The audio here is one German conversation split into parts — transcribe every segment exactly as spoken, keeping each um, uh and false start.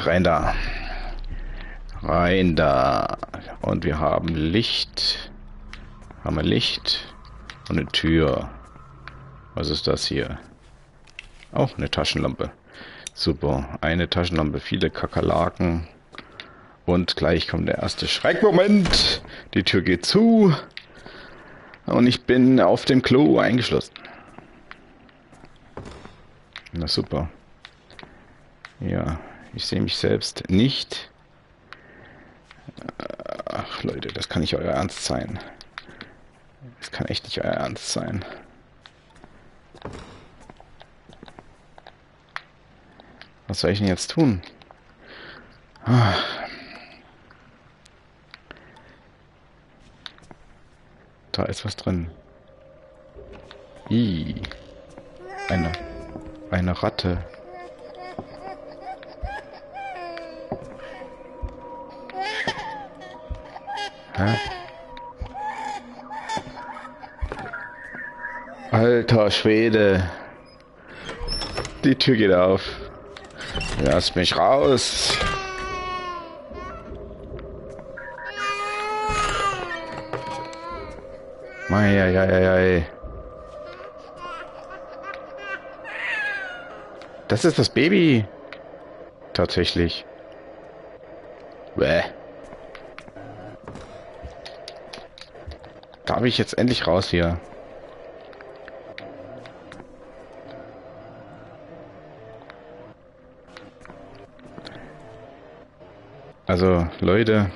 rein da. Rein da. Und wir haben Licht. Haben wir Licht. Und eine Tür. Was ist das hier? Auch eine Taschenlampe. Super. Eine Taschenlampe, viele Kakerlaken. Und gleich kommt der erste Schreckmoment. Die Tür geht zu. Und ich bin auf dem Klo eingeschlossen. Na super. Ja, ich sehe mich selbst nicht. Ach Leute, das kann nicht euer Ernst sein. Das kann echt nicht euer Ernst sein. Was soll ich denn jetzt tun? Ah. Da ist was drin. Ih. Eine, eine Ratte. Hä? Alter Schwede. Die Tür geht auf. Lass mich raus. Meieieiei. Das ist das Baby. Tatsächlich. Bäh. Darf ich jetzt endlich raus hier? Also, Leute.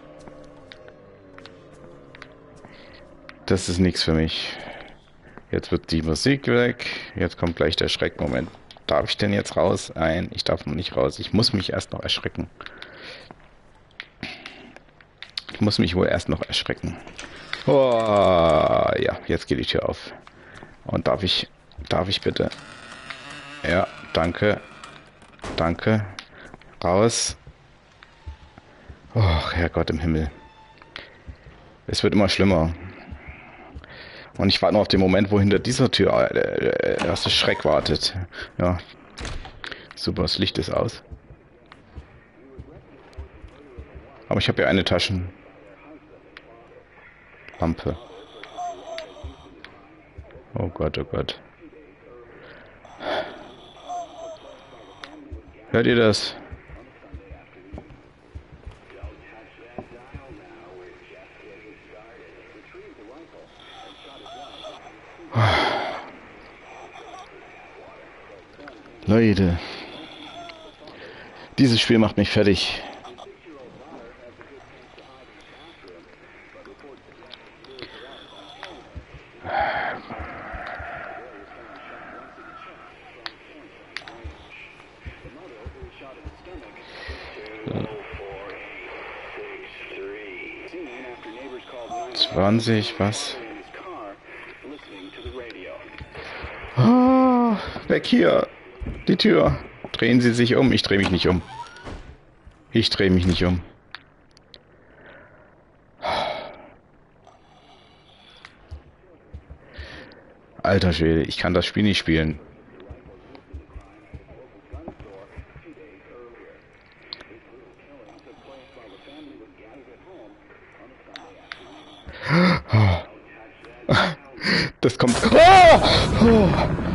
Das ist nichts für mich. Jetzt wird die Musik weg. Jetzt kommt gleich der Schreckmoment. Darf ich denn jetzt raus? Nein, ich darf noch nicht raus. Ich muss mich erst noch erschrecken. Ich muss mich wohl erst noch erschrecken. Oh, ja, jetzt geht die Tür auf. Und darf ich, darf ich bitte? Ja, danke. Danke. Raus. Oh, Herrgott im Himmel. Es wird immer schlimmer. Und ich warte nur auf den Moment, wo hinter dieser Tür der erste Schreck wartet. Ja. Super, das Licht ist aus. Aber ich habe ja eine Taschenlampe. Oh Gott, oh Gott. Hört ihr das? Leute, dieses Spiel macht mich fertig. zwanzig, was? Oh, weg hier. Die Tür. Drehen Sie sich um. Ich drehe mich nicht um. Ich drehe mich nicht um. Alter Schwede, ich kann das Spiel nicht spielen. Das kommt... Oh!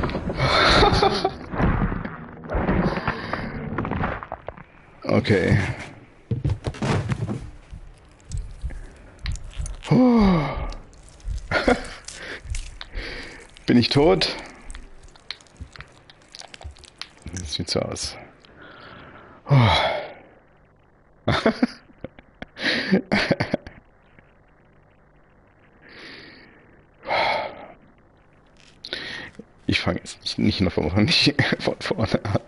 Okay. Oh. Bin ich tot? Das sieht so aus. Oh. Ich fange jetzt nicht, nicht noch von, nicht von vorne an.